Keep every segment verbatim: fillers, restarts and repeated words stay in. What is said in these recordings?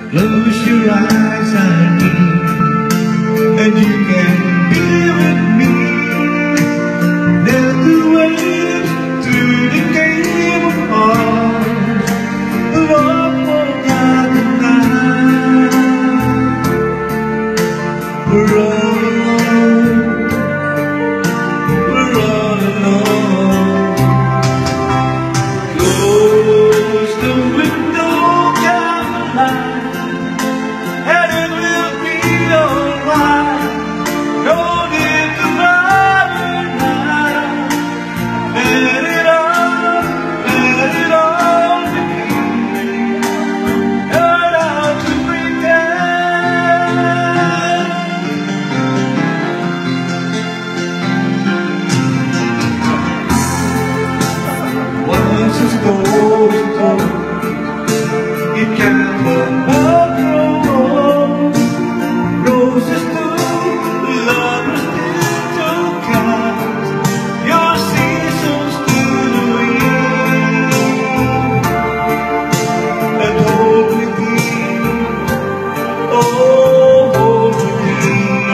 Close your eyes, honey, and you can be with me. There's the waves through the game of hearts, love forgot the night. We're all alone, we're all alone. Close the window, down the line. It can't but grow. Roses do, lovers still to cast your seasons to the wind, and hold with me, oh, hold with me.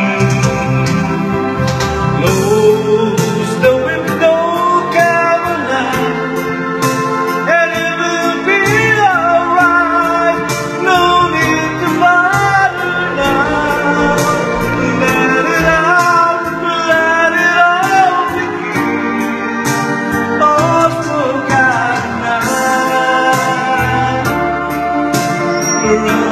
Close the window, Caroline. Around